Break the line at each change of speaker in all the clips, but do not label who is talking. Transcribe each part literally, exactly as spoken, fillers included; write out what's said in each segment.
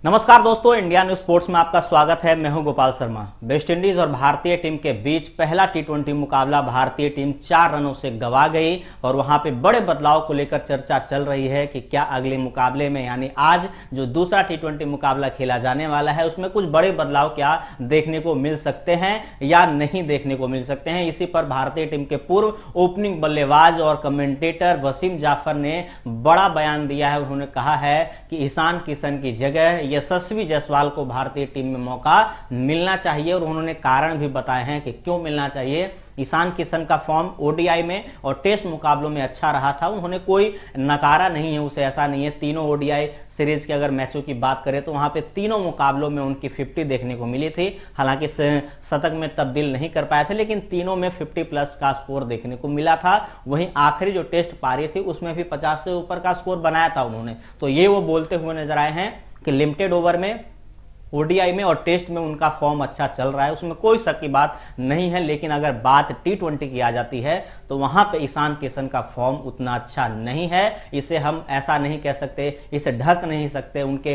नमस्कार दोस्तों, India news sports में आपका स्वागत है। मैं हूं गोपाल शर्मा। वेस्ट इंडीज और भारतीय टीम के बीच पहला टी ट्वेंटी मुकाबला भारतीय टीम चार रनों से गंवा गई और वहां पे बड़े बदलाव को लेकर चर्चा चल रही है कि क्या अगले मुकाबले में यानी आज जो दूसरा टी ट्वेंटी मुकाबला खेला जाने वाला है उसमें कुछ बड़े बदलाव क्या देखने को मिल सकते हैं या नहीं देखने को मिल सकते हैं। इसी पर भारतीय टीम के पूर्व ओपनिंग बल्लेबाज और कमेंटेटर वसीम जाफर ने बड़ा बयान दिया है। उन्होंने कहा है कि ईशान किशन की जगह यशस्वी जायसवाल को भारतीय टीम में मौका मिलना चाहिए और उन्होंने कारण भी बताए हैं कि क्यों मिलना चाहिए। ईशान किशन का फॉर्म ओडीआई में और टेस्ट मुकाबलों में अच्छा रहा था, उन्होंने कोई नकारा नहीं है उसे, ऐसा नहीं है। तीनों ओडीआई सीरीज के अगर मैचों की बात करें तो वहां पे तीनों मुकाबलों में उनकी पचास देखने को मिली थी। हालांकि शतक में तब्दील नहीं कर पाए थे, लेकिन तीनों में पचास प्लस का स्कोर देखने को मिला था। वहीं आखिरी जो टेस्ट पारी थी उसमें भी पचास से ऊपर का स्कोर बनाया था उन्होंने। तो ये वो बोलते हुए नजर आए हैं कि लिमिटेड ओवर में, ओडीआई में और टेस्ट में उनका फॉर्म अच्छा चल रहा है, उसमें कोई शक की बात नहीं है। लेकिन अगर बात टी ट्वेंटी की आ जाती है तो वहां पे ईशान किशन का फॉर्म उतना अच्छा नहीं है। इसे हम ऐसा नहीं कह सकते, इसे ढक नहीं सकते, उनके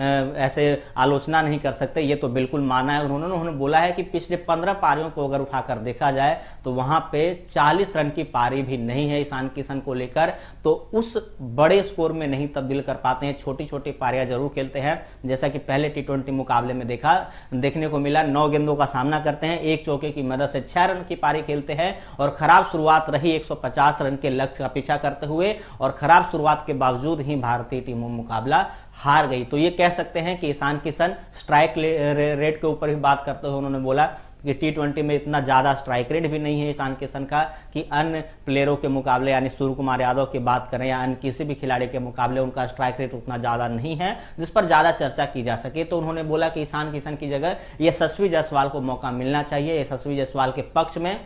ऐसे आलोचना नहीं कर सकते, ये तो बिल्कुल माना है उन्होंने। उन्होंने बोला है कि पिछले पंद्रह पारियों को अगर उठाकर देखा जाए तो वहां पे चालीस रन की पारी भी नहीं है ईशान किशन को लेकर, तो उस बड़े स्कोर में नहीं तब्दील कर पाते हैं। छोटी छोटी पारियां जरूर खेलते हैं, जैसा कि पहले टी ट्वेंटी मुकाबले में देखा देखने को मिला। नौ गेंदों का सामना करते हैं, एक चौके की मदद से छह रन की पारी खेलते हैं और खराब शुरुआत रही एक सौ पचास रन के लक्ष्य का पीछा करते हुए, और खराब शुरुआत के बावजूद ही भारतीय टीम मुकाबला हार गई। तो ये कह सकते हैं कि ईशान किशन स्ट्राइक रेट के ऊपर भी बात करते हुए उन्होंने बोला कि टी ट्वेंटी में इतना ज्यादा स्ट्राइक रेट भी नहीं है ईशान किशन का कि अन्य प्लेयरों के मुकाबले, यानी सूर्य कुमार यादव की बात करें या अन्य किसी भी खिलाड़ी के मुकाबले उनका स्ट्राइक रेट उतना ज्यादा नहीं है जिस पर ज्यादा चर्चा की जा सके। तो उन्होंने बोला कि ईशान किशन की जगह यशस्वी जायसवाल को मौका मिलना चाहिए। यशस्वी जायसवाल के पक्ष में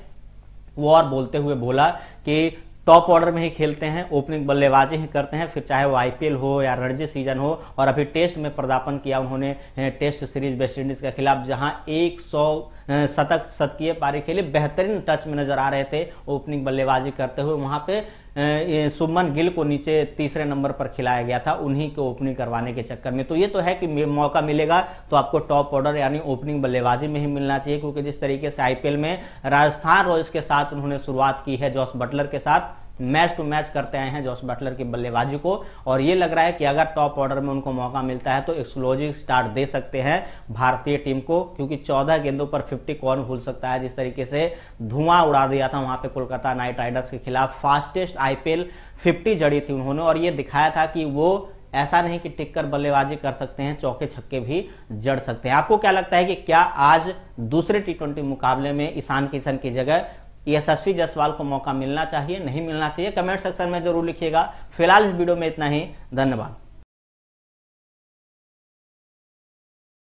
वो और बोलते हुए बोला कि टॉप ऑर्डर में ही खेलते हैं, ओपनिंग बल्लेबाजी ही करते हैं, फिर चाहे वो आईपीएल हो या रणजी सीजन हो। और अभी टेस्ट में पदार्पण किया उन्होंने टेस्ट सीरीज वेस्ट इंडीज के खिलाफ, जहां एक सौ शतक शतकीय पारी खेली, बेहतरीन टच में नजर आ रहे थे ओपनिंग बल्लेबाजी करते हुए। वहां पे शुभमन गिल को नीचे तीसरे नंबर पर खिलाया गया था उन्हीं को ओपनिंग करवाने के चक्कर में। तो ये तो है कि मौका मिलेगा तो आपको टॉप ऑर्डर यानी ओपनिंग बल्लेबाजी में ही मिलना चाहिए, क्योंकि जिस तरीके से आईपीएल में राजस्थान रॉयल्स के साथ उन्होंने शुरुआत की है, जॉस बटलर के साथ मैच टू मैच करते आए हैं जॉस बटलर की बल्लेबाजी को, और ये लग रहा है कि अगर टॉप ऑर्डर में उनको मौका मिलता है तो एक्सप्लोजिव स्टार्ट दे सकते हैं भारतीय टीम को, क्योंकि चौदह गेंदों पर पचास कौन भूल सकता है। जिस तरीके से धुआं उड़ा दिया था वहां पे कोलकाता नाइट राइडर्स के खिलाफ, फास्टेस्ट आईपीएल पचास जड़ी थी उन्होंने, और ये दिखाया था कि वो ऐसा नहीं कि टिककर बल्लेबाजी कर सकते हैं, चौके छक्के भी जड़ सकते हैं। आपको क्या लगता है कि क्या आज दूसरे टी ट्वेंटी मुकाबले में ईशान किशन की जगह यशस्वी जायसवाल को मौका मिलना चाहिए, नहीं मिलना चाहिए? कमेंट सेक्शन में जरूर लिखिएगा। फिलहाल इस वीडियो में इतना ही, धन्यवाद।